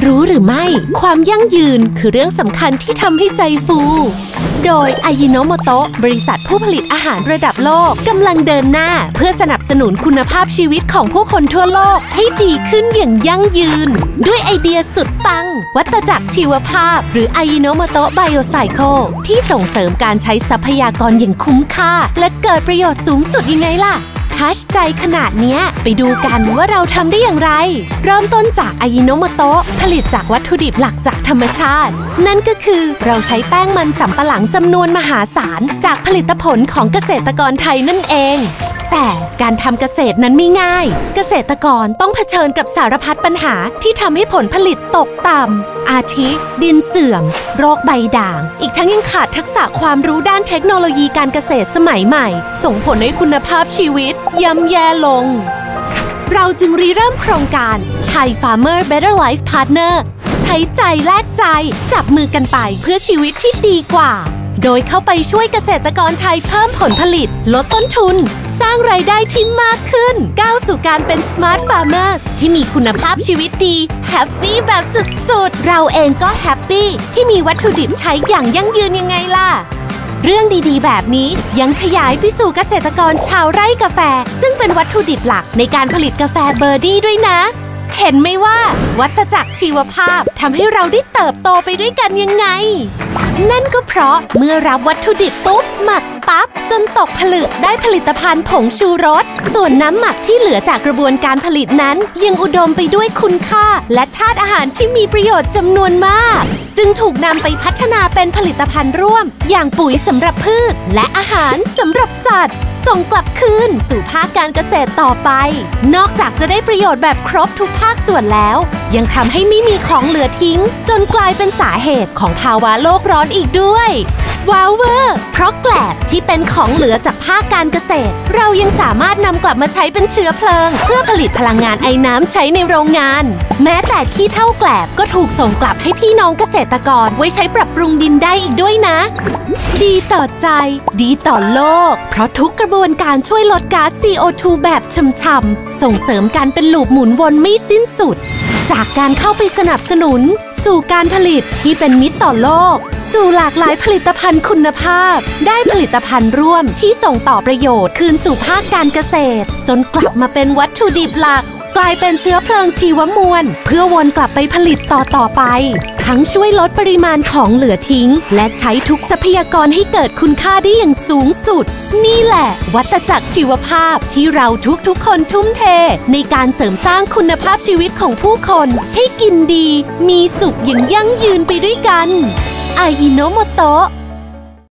รู้หรือไม่ความยั่งยืนคือเรื่องสำคัญที่ทำให้ใจฟูโดยอายิโนโมโตะบริษัทผู้ผลิตอาหารระดับโลกกำลังเดินหน้าเพื่อสนับสนุนคุณภาพชีวิตของผู้คนทั่วโลกให้ดีขึ้นอย่างยั่งยืนด้วยไอเดียสุดปังวัตจักรชีวภาพหรืออายิโนโมโตะไบโอไซเคิลที่ส่งเสริมการใช้ทรัพยากรอย่างคุ้มค่าและเกิดประโยชน์สูงสุดยังไงล่ะทัชใจขนาดเนี้ยไปดูกันว่าเราทำได้อย่างไรเริ่มต้นจากอายิโนโมโตะผลิตจากวัตถุดิบหลักจากธรรมชาตินั่นก็คือเราใช้แป้งมันสำปะหลังจำนวนมหาศาลจากผลิตผลของเกษตรกรไทยนั่นเองแต่การทำเกษตรนั้นไม่ง่ายเกษตรกรต้องเผชิญกับสารพัดปัญหาที่ทำให้ผลผลิตตกต่ำอาทิดินเสื่อมโรคใบด่างอีกทั้งยังขาดทักษะความรู้ด้านเทคโนโลยีการเกษตรสมัยใหม่ส่งผลให้คุณภาพชีวิตย่ำแย่ลงเราจึงริเริ่มโครงการ Thai Farmer Better Life Partner ใช้ใจแลกใจจับมือกันไปเพื่อชีวิตที่ดีกว่าโดยเข้าไปช่วยเกษตรกรไทยเพิ่มผลผลิตลดต้นทุนสร้างรายได้ที่มากขึ้นก้าวสู่การเป็น Smart Farmers ที่มีคุณภาพชีวิตดีแฮปปี้แบบสุดๆเราเองก็แฮปปี้ที่มีวัตถุดิบใช้อย่างยั่งยืนยังไงล่ะเรื่องดีๆแบบนี้ยังขยายไปสู่เกษตรกรชาวไร่กาแฟซึ่งเป็นวัตถุดิบหลักในการผลิตกาแฟเบอร์ดี้ด้วยนะเห็นไหมว่าวัฏจักรชีวภาพทำให้เราได้เติบโตไปด้วยกันยังไงนั่นก็เพราะเมื่อรับวัตถุดิบปุ๊บหมักปั๊บจนตกผลึกได้ผลิตภัณฑ์ผงชูรสส่วนน้ำหมักที่เหลือจากกระบวนการผลิตนั้นยังอุดมไปด้วยคุณค่าและธาตุอาหารที่มีประโยชน์จำนวนมากจึงถูกนำไปพัฒนาเป็นผลิตภัณฑ์ร่วมอย่างปุ๋ยสำหรับพืชและอาหารสำหรับสัตว์ส่งกลับคืนสู่ภาคการเกษตรต่อไปนอกจากจะได้ประโยชน์แบบครบทุกภาคส่วนแล้วยังทำให้ไม่มีของเหลือทิ้งจนกลายเป็นสาเหตุของภาวะโลกร้อนอีกด้วยว้าวเวอร์เพราะแกลบที่เป็นของเหลือจากภาคการเกษตรเรายังสามารถนำกลับมาใช้เป็นเชื้อเพลิงเพื่อผลิตพลังงานไอน้ำใช้ในโรงงานแม้แต่ขี้เถ้าแกลบก็ถูกส่งกลับให้พี่น้องเกษตรกรไว้ใช้ปรับปรุงดินได้อีกด้วยนะดีต่อใจดีต่อโลกเพราะทุกกระบวนการช่วยลดก๊าซ CO2 แบบช่ำๆส่งเสริมการเป็นลูปหมุนวนไม่สิ้นสุดจากการเข้าไปสนับสนุนสู่การผลิตที่เป็นมิตรต่อโลกสู่หลากหลายผลิตภัณฑ์คุณภาพได้ผลิตภัณฑ์ร่วมที่ส่งต่อประโยชน์คืนสู่ภาคการเกษตรจนกลับมาเป็นวัตถุดิบหลักกลายเป็นเชื้อเพลิงชีวมวลเพื่อวนกลับไปผลิตต่อไปทั้งช่วยลดปริมาณของเหลือทิ้งและใช้ทุกทรัพยากรให้เกิดคุณค่าได้อย่างสูงสุดนี่แหละวัฏจักรชีวภาพที่เราทุกคนทุ่มเทในการเสริมสร้างคุณภาพชีวิตของผู้คนให้กินดีมีสุขอย่างยั่งยืนไปด้วยกันอายิโนโมโตะ